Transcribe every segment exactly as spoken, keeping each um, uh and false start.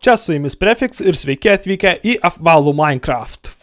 Čia su jumis Prefix ir sveiki atvykę į apvalų Minecraft.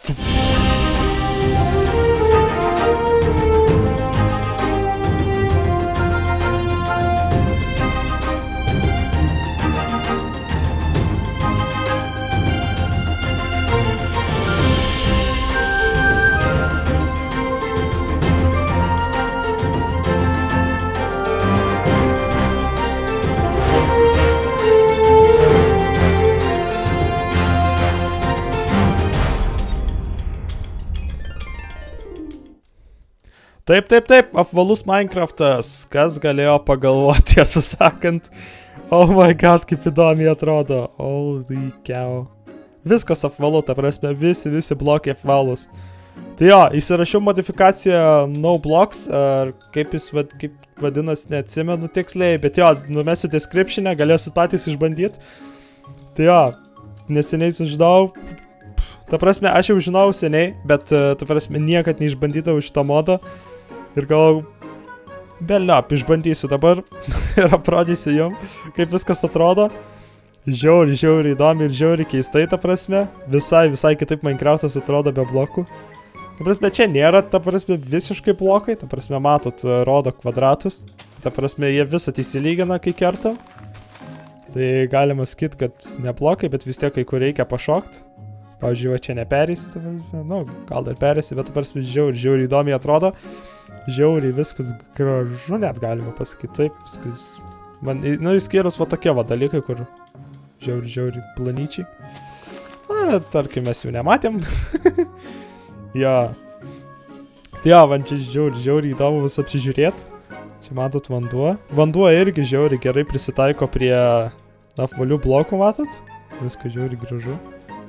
Taip, taip, taip, apvalus Minecraftas. Kas galėjo pagalvoti, tiesą sakant. Oh my god, kaip įdomiai atrodo. Holy cow. Viskas apvalu, ta prasme, visi, visi blokai apvalus. Tai jo, įsirašiau modifikaciją no blocks, ar kaip jis vad, kaip vadinasi, neatsimenu tiksliai, bet jo, numesiu description'e, galėsit patys išbandyti. Tai jo, neseniai sužinau. Ta prasme, aš jau žinau seniai, bet ta prasme, niekad neišbandydavau šitą modą. Ir gal, vėliau, išbandysiu dabar ir aprodysiu jum, kaip viskas atrodo. Žiauri, žiauri įdomi ir žiauri keistai, ta prasme. Visai, visai kitaip Minecraftas atrodo be blokų. Ta prasme, čia nėra, ta prasme, visiškai blokai. Ta prasme, matot, rodo kvadratus. Ta prasme, jie visą įsilygina, kai kerta. Tai galima sakyti, kad ne blokai, bet vis tiek kai kur reikia pašokti. Pavyzdžiui, va čia neperėsi, ta prasme, nu, gal dar perėsi, bet ta prasme, žiauri, žiauri įdomiai atrodo. Žiauriai, viskas gražu, net galima pasakyti, taip, viskas, man, nu, įskyrus va tokie va dalykai, kur žiauri, žiauri planyčiai. Na, tarkim, mes jų nematėm. Jo. Tai jo, man čia žiauri, žiauri įdomu vis apsižiūrėti. Čia matot vanduo. Vanduo irgi žiauri gerai prisitaiko prie apvalių blokų, matot? Viskas žiauri gražu.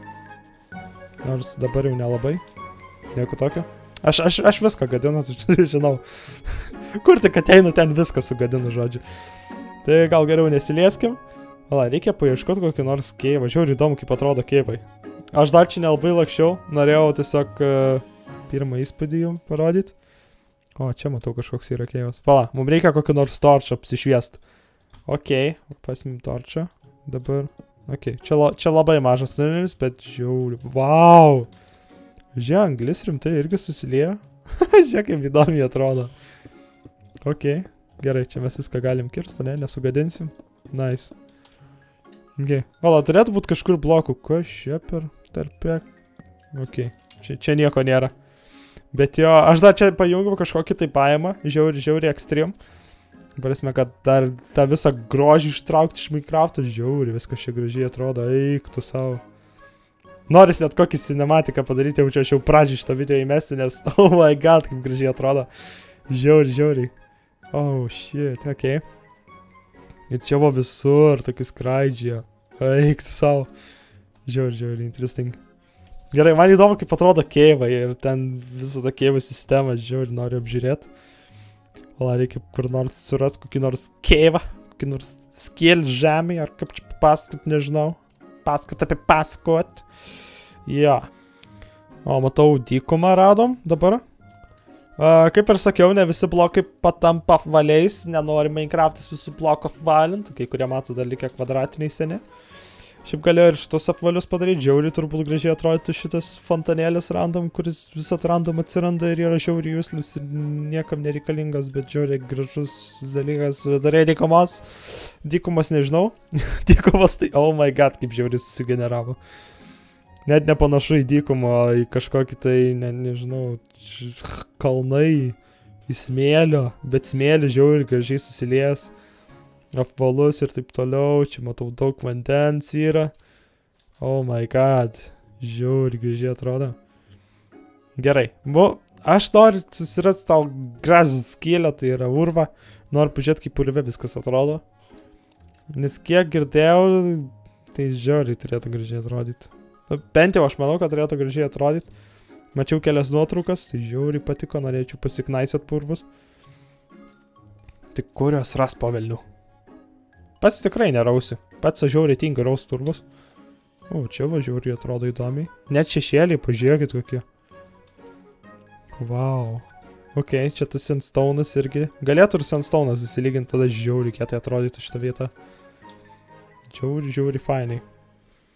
Nors dabar jau nelabai. Nieko tokio. Aš, aš, aš viską gadinu, žinau. Kur tik ateinu, ten viską sugadinu, žodžiu. Tai gal geriau nesilieskim. Vala, reikia paieškoti kokį nors keivą. Žiauri įdomu, kaip atrodo keivai. Aš dar čia nelabai lakščiau. Norėjau tiesiog uh, pirmą įspūdį jums parodyti. O, čia matau kažkoks yra keivas. Vala, mums reikia kokį nors torčą apsišviest. Ok, pasimim torčą. Dabar. Ok, čia, la, čia labai mažas tunelis, bet žiauri. Vau! Žiūrėjau, anglis rimtai irgi susiliejo. Žiūrėjau, kaip įdomiai atrodo. Ok, gerai, čia mes viską galim kirsti, ne? Nesugadinsim. Nice. Ok, vala, turėtų būti kažkur blokų. Ko šia per tarpę? Ok, čia, čia nieko nėra. Bet jo, aš dar čia pajungiau kažkokį tai paėmą. Žiauri, žiauri ekstrem. Prasme, kad dar tą visą grožį ištraukti iš Minecrafto. Žiauri, viskas čia gražiai atrodo. Eik tu savo. Noris net kokį cinematiką padaryti, jaučiu, aš jau pradžiai šitą video įmesiu, nes oh my god, kaip gražiai atrodo. Žiauri, žiauri. Oh shit, ok. Ir čia buvo visur, tokį skraidžią. Eik tu savo. Žiauri, žiauri, interesting. Gerai, man įdomu, kaip atrodo keivai ir ten visą tą keivų sistemą, žiauri, noriu apžiūrėti. Vala, reikia kur nors surast kokį nors keivą, kokį nors skėlį žemėje, ar kaip čia papasakot, nežinau. Pasakot apie pasakot. Jo. O, matau, dykumą radom dabar. Uh, kaip ir sakiau, ne visi blokai patampa apvaliais. Nenori Minecraftas visų blokų apvalinti. Kai kurie mato dar likę kvadratiniai seni. Šiaip galėjo ir šitos apvalius padaryti. Žiauriai turbūt gražiai atrodytų šitas fontanėlis random, kuris visat random atsiranda ir yra žiauriai useless ir niekam nereikalingas, bet žiauriai gražus dalykas. Darė dykumos. Dykumas nežinau. Dykumas tai, oh my god, kaip žiauriai susigeneravo. Net nepanašu į dykumą, į kažkokį tai, ne, nežinau, kalnai, į smėlio, bet smėlį žiauriai gražiai susilies. Apvalus ir taip toliau, čia matau daug vandens yra. Oh my god, žiauriai gražiai atrodo. Gerai, bu, aš noriu susirasti tau gražą skylę, tai yra urva. Noriu pažiūrėti, kaip urve viskas atrodo. Nes kiek girdėjau, tai žiauriai turėtų gražiai atrodyti. Bent jau aš manau, kad turėtų gražiai atrodyti. Mačiau kelias nuotraukas, tai žiauriai patiko, norėčiau pasiknaisėt purvus. Tik kurios ras po velnių. Pats tikrai nerausi. Pats žiauriai tinka raus turvus. O, čia va žiauriai atrodo įdomiai. Net šešėliai, pažiūrėkit kokie. Wow. Ok, čia tas sandstone'as irgi. Galėtų ir sandstone'as įsilyginti, tada žiauriai kietai atrodytų šitą vietą. Žiauriai, žiauriai fainai.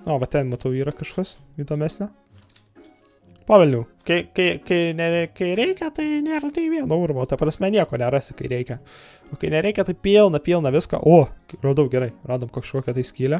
O, va ten matau yra kažkas įdomesnio. Pavelnių. Kai, kai, kai, nere, kai reikia, tai nėra nei vieno urvo. Ta prasme, nieko nerasi, kai reikia. O kai nereikia, tai pilna, pilna viską. O, radau gerai. Radom kažkokią tai skylę.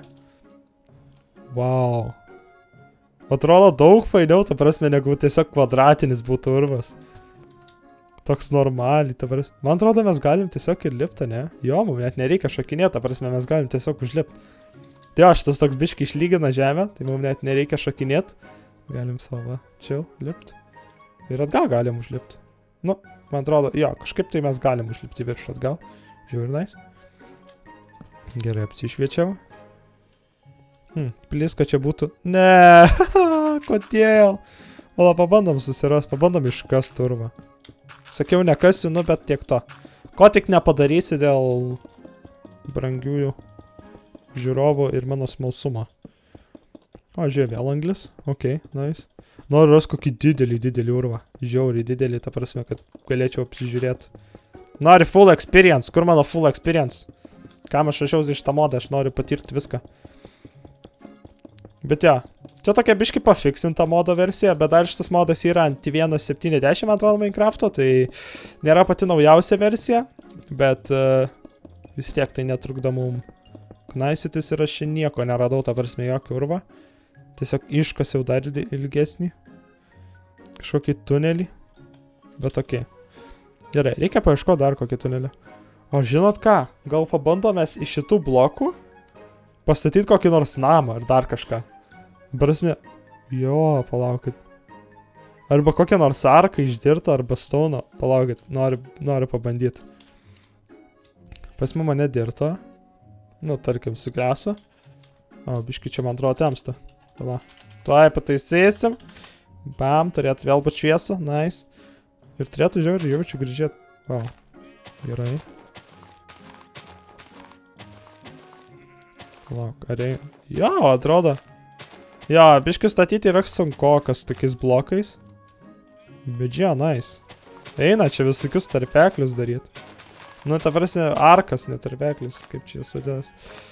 Wow. Atrodo daug fainiau, ta prasme, negu tiesiog kvadratinis būtų urvas. Toks normaliai, ta prasme. Man atrodo, mes galim tiesiog ir lipti, ne? Jo, mums net nereikia šokinėti, ta prasme, mes galim tiesiog užlipti. Tai jo, šitas toks biškai išlygina žemę, tai mums net nereikia šokinėti. Galim savo čia lipti. Ir atgal galim užlipti. Nu, man atrodo, jo, kažkaip tai mes galim užlipti viršų atgal. Žiūri, nice. Gerai, apsišviečiau. Hmm, plis, kad čia būtų. Ne, kodėl? Ola, pabandom susiras, pabandom iškast urvą. Sakiau, nekasiu, nu, bet tiek to. Ko tik nepadarysi dėl brangiųjų žiūrovų ir mano smalsumo. O, žiūrė, vėl anglis. Ok, nice. Noriu ras kokį didelį, didelį urvą. Žiauriai didelį, ta prasme, kad galėčiau apsižiūrėti. Nori full experience. Kur mano full experience? Kam aš rašiausi iš tą modą, aš noriu patirti viską. Bet ja, čia tokia biškai pafiksinta modo versija, bet dar šitas modas yra ant vienas septyniasdešimt, man atrodo, Minecrafto, tai nėra pati naujausia versija, bet uh, vis tiek tai netrukdo mum knaisytis ir aš čia nieko neradau, ta prasme, jokio urvą. Tiesiog iškasiau dar ilgesnį. Kažkokį tunelį. Bet okei. Gerai, reikia paieškoti dar kokį tunelį. O žinot ką? Gal pabandome iš šitų blokų pastatyti kokį nors namą ar dar kažką. Prasme. Jo, palaukit. Arba kokią nors arką išdirtą arba stauną. Palaukit, noriu, noriu pabandyti. Pas mane dirto. Nu, tarkim, sugreso. O, biškai čia man atrodo temsta. Pala. Tuoj pataisysim. Bam, turėtų vėl būti šviesu. Nice. Ir turėtų žiauriai jaučiu grįžėti. Wow. Gerai. Palauk, ar ei... Jo, atrodo. Jo, biškai statyti yra sunkokas tokiais blokais. Bet čia, nice. Eina čia visokius tarpeklius daryti. Nu, ta prasme, arkas, ne tarpeklius. Kaip čia jas vadės.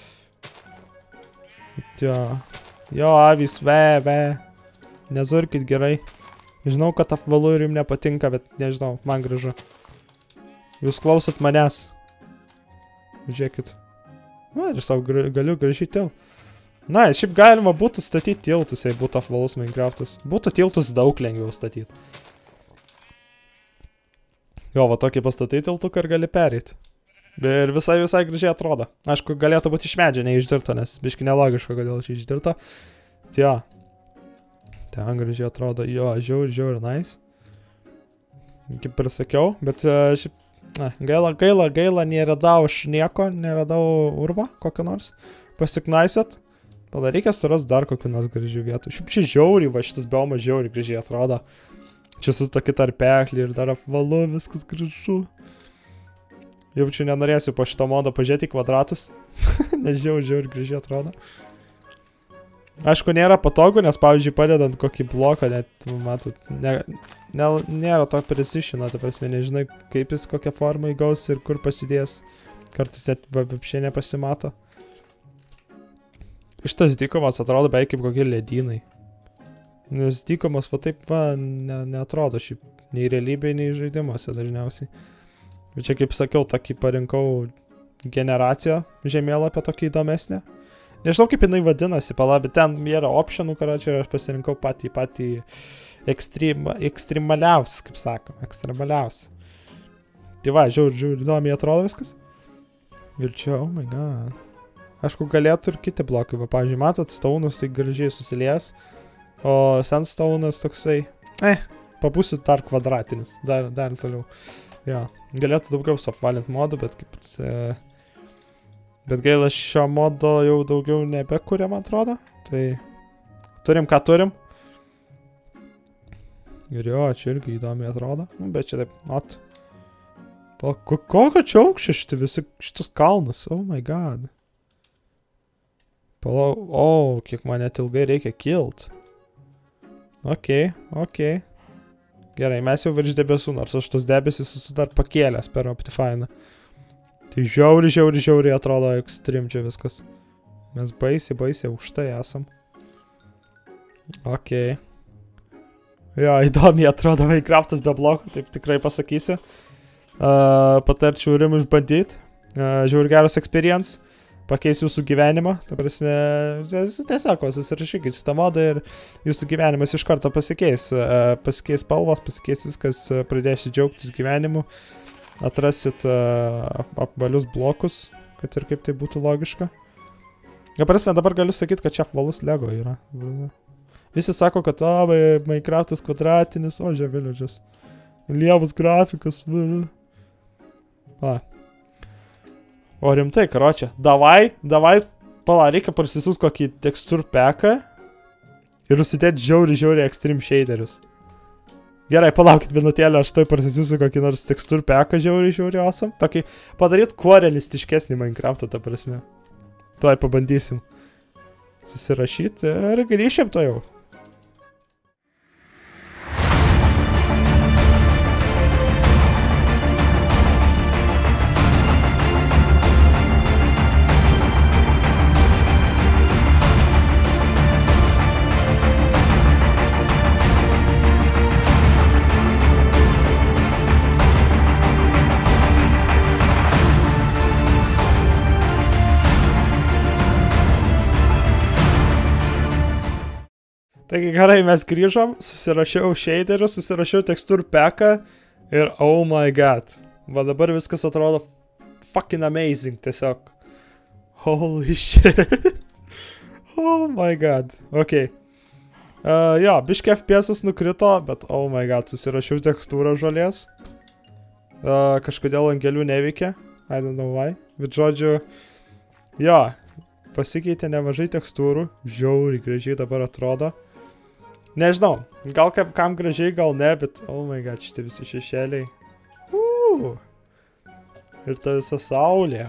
Jo. Jo, avys, ve, ve. Nezurkit gerai. Žinau, kad apvalu ir jums nepatinka, bet nežinau, man gražu. Jūs klausot manęs. Žiūrėkit. Na, ir savo galiu gražiai til. Na, šiaip galima būtų statyti tiltus, jei būtų apvalus Minecraftas. Būtų tiltus daug lengviau statyti. Jo, va tokį pastatai tiltuką ir gali pereiti. Ir visai, visai gražiai atrodo. Aišku, galėtų būti iš medžio, ne išdirto, nes biškai nelogiška, kodėl čia išdirto. Tai jo. Ten gražiai atrodo. Jo, žiauri, žiauri, nice. Kaip ir sakiau, bet šiaip... Na, gaila, gaila, gaila, neradau aš nieko, neradau urvą kokio nors. Pasiknaisėt. Tada reikia suras dar kokių nors gražių vietų. Šiaip čia žiauriai, va šitas biomas žiauriai gražiai atrodo. Čia su tokie tarpekliai ir dar apvalu, viskas gražu. Jau čia nenorėsiu po šito modo pažiūrėti į kvadratus. Nes žiauriai, žiauriai gražiai atrodo. Aišku, nėra patogu, nes, pavyzdžiui, padedant kokį bloką, net, matot, ne, ne, nėra to precisiono, ta prasme, nežinai, kaip jis kokią formą įgaus ir kur pasidės. Kartais net vapšė nepasimato. Šitas dykumas atrodo beveik kaip kokie ledynai. Nes dykumas va taip, va, ne, neatrodo šiaip nei realybėje, nei žaidimuose dažniausiai. Bet čia, kaip sakiau, tokį parinkau generaciją žemėlapę tokį įdomesnę. Nežinau, kaip jinai vadinasi, pala, bet ten yra optionų, kurio čia aš pasirinkau patį, patį ekstrem, ekstremaliausią, kaip sakom, ekstremaliausią. Tai va, žiūrėjau, žiūrėjau, įdomiai atrodo viskas. Ir čia, oh my god. Aišku, galėtų ir kiti blokai, va, pavyzdžiui, matot, staunus tai gražiai susilies, o sandstaunas toksai, eh, papūsiu dar kvadratinis, dar, dar toliau. Jo, galėtų daugiau suapvalint modų, bet kaip... E, bet gaila šio modo jau daugiau nebekuria, man atrodo. Tai turim, ką turim. Ir jo, čia irgi įdomiai atrodo. Bet čia taip, not. O kokio čia aukščio šitie visi, šitas kalnas, oh my god. Palau, o, oh, kiek man net ilgai reikia kilt. Ok, ok. Gerai, mes jau virš debesų, nors aš tos debesis esu dar pakėlęs per Optifine'ą. Tai žiauri, žiauri, žiauri atrodo ekstrem čia viskas. Mes baisiai, baisiai aukštai esam. Ok. Jo, įdomiai atrodo Minecraftas be blokų, taip tikrai pasakysiu. Uh, patarčiau rimui išbandyti. Uh, žiūrėjau geras experience. Pakeis jūsų gyvenimą. Ta prasme, tiesiog susirašykit šitą modą ir jūsų gyvenimas iš karto pasikeis. Uh, pasikeis spalvos, pasikeis viskas, uh, pradėsit džiaugtis gyvenimu. Atrasit uh, apvalius blokus, kad ir kaip tai būtų logiška. Ta prasme, dabar galiu sakyti, kad čia apvalus Lego yra. Visi sako, kad o, Minecraftas kvadratinis, o, žiūrė, villages. Lievas grafikas. A. O rimtai, karočią. Davai, davai, pala, reikia prasisiūs kokį tekstur packą ir užsidėti žiauri, žiauri extreme shaderius. Gerai, palaukit minutėlę, aš toj prasisiūsiu kokį nors tekstur packą žiauri, žiauri awesome. Tokį padaryt kuo realistiškesnį Minecraftą, ta prasme. Tuoj pabandysim susirašyti ir grįšim to jau. Taigi gerai, mes grįžom, susirašiau shaderius, susirašiau tekstur packą ir oh my god. Va dabar viskas atrodo fucking amazing tiesiog. Holy shit. Oh my god. Ok. Uh, jo, biški F P S nukrito, bet oh my god, susirašiau tekstūrą žolės. Uh, kažkodėl angelių neveikia. I don't know why. Bet žodžiu, jo, pasikeitė nemažai tekstūrų. Žiauriai gražiai dabar atrodo. Nežinau, gal kam, kam gražiai, gal ne, bet oh my god, šitie visi šešėliai. Uh, ir ta visa saulė.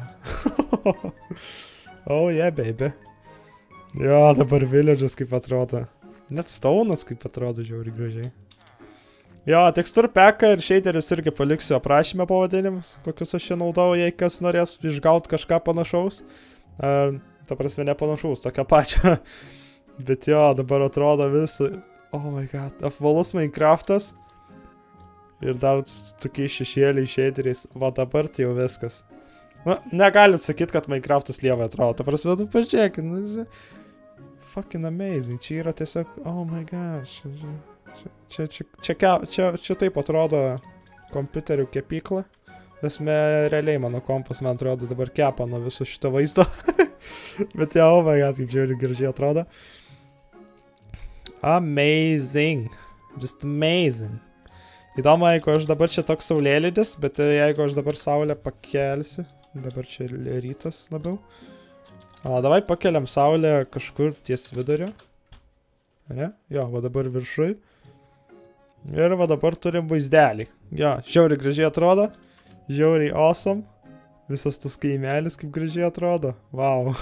Oh yeah, baby. Jo, dabar villages kaip atrodo. Net stone'as kaip atrodo žiauriai gražiai. Jo, tekstur packą ir shaderius irgi paliksiu aprašyme pavadinimus, kokius aš čia naudau, jei kas norės išgauti kažką panašaus. Uh, ta prasme, nepanašaus, tokia pačia. Bet jo, dabar atrodo visą. Oh my god, apvalus Minecraftas. Ir dar tokiais šešėliai shaderiais. Va dabar tai jau viskas. Na, negalit sakyti, kad Minecraftas lievai atrodo. Ta prasme, tu pažiūrėkit. Nu, fucking amazing. Čia yra tiesiog, oh my gosh. Čia, čia, čia, čia, čia, čia taip atrodo kompiuterių kepykla. Esmė, realiai mano kompas, man atrodo, dabar kepa nuo viso šito vaizdo. Bet jau, oh my god, kaip žiūri gražiai atrodo. Amazing. Just amazing. Įdomu, jeigu aš dabar čia toks saulėlydis, bet jeigu aš dabar saulę pakelsiu. Dabar čia rytas labiau. O, davai pakeliam saulę kažkur ties viduriu. Ne? Jo, va dabar viršui. Ir va dabar turim vaizdelį. Jo, žiauriai gražiai atrodo. Žiauriai awesome. Visas tas kaimelis kaip gražiai atrodo. Wow.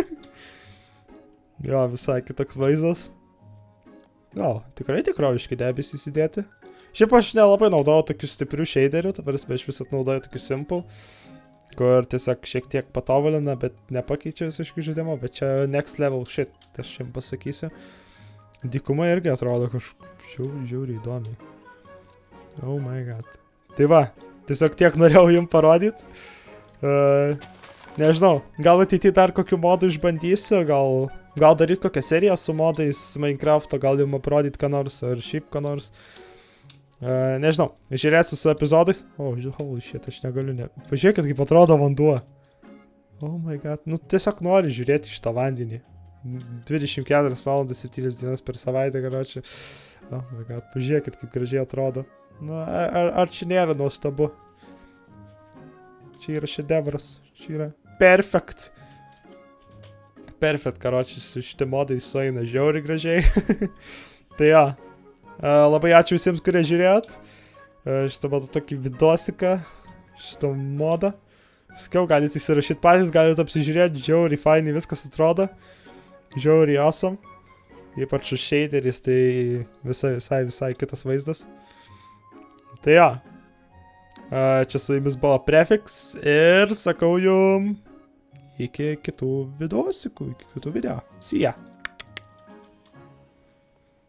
Jo, visai kitoks vaizdas. Jo, tikrai tikroviški debesys įdėti. Šiaip aš nelabai naudojau tokių stiprių shaderių, ta prasme aš visat naudoju tokių simple, kur tiesiog šiek tiek patobulina, bet nepakeičia visiškai žaidimo, bet čia next level shit, aš jums pasakysiu. Dykuma irgi atrodo kažkaip žiauriai, žiauriai įdomiai. Oh my god. Tai va, tiesiog tiek norėjau jums parodyti. Uh, nežinau, gal ateity dar kokių modų išbandysiu, gal... Gal daryt kokią seriją su modais Minecrafto, gal jums parodyti ką nors, ar šiaip ką nors. Uh, nežinau, žiūrėsiu su epizodais. O, oh, holy shit, aš negaliu ne... Pažiūrėkit, kaip atrodo vanduo. Oh my god, nu tiesiog nori žiūrėti šitą vandenį. dvidešimt keturias valandas septynias dienas per savaitę, karočią. Oh my god, pažiūrėkit, kaip gražiai atrodo. Nu, ar, ar čia nėra nuostabu? Čia yra šedevras, čia yra perfect. Perfect, karočiai, šitie modai sueina žiauriai gražiai. Tai jo, labai ačiū visiems, kurie žiūrėjot. Šitą matau tokį vidosiką, šitą modą. Sakiau, galite įsirašyti patys, galite apsižiūrėti, žiauriai fainai viskas atrodo. Žiauriai awesome. Ypač su shaderis, tai visai, visai, visai kitas vaizdas. Tai jo, čia su jumis buvo Prefix ir sakau jum... Iki kitų videosikų, iki kitų video. See ya!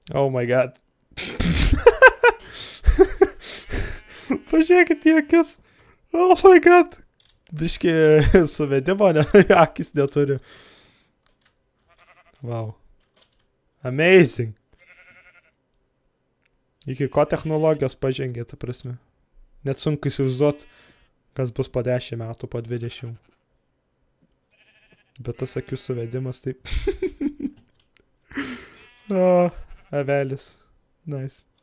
Oh my god. Pažiūrėkit į akis. Oh my god. Biški suvedimo, ne, akis neturi. Wow. Amazing. Iki ko technologijos pažengė, ta prasme. Net sunku įsivaizduot, kas bus po dešimt metų, po dvidešimt. Bet tas akių suvedimas taip. O, avelis. Nice.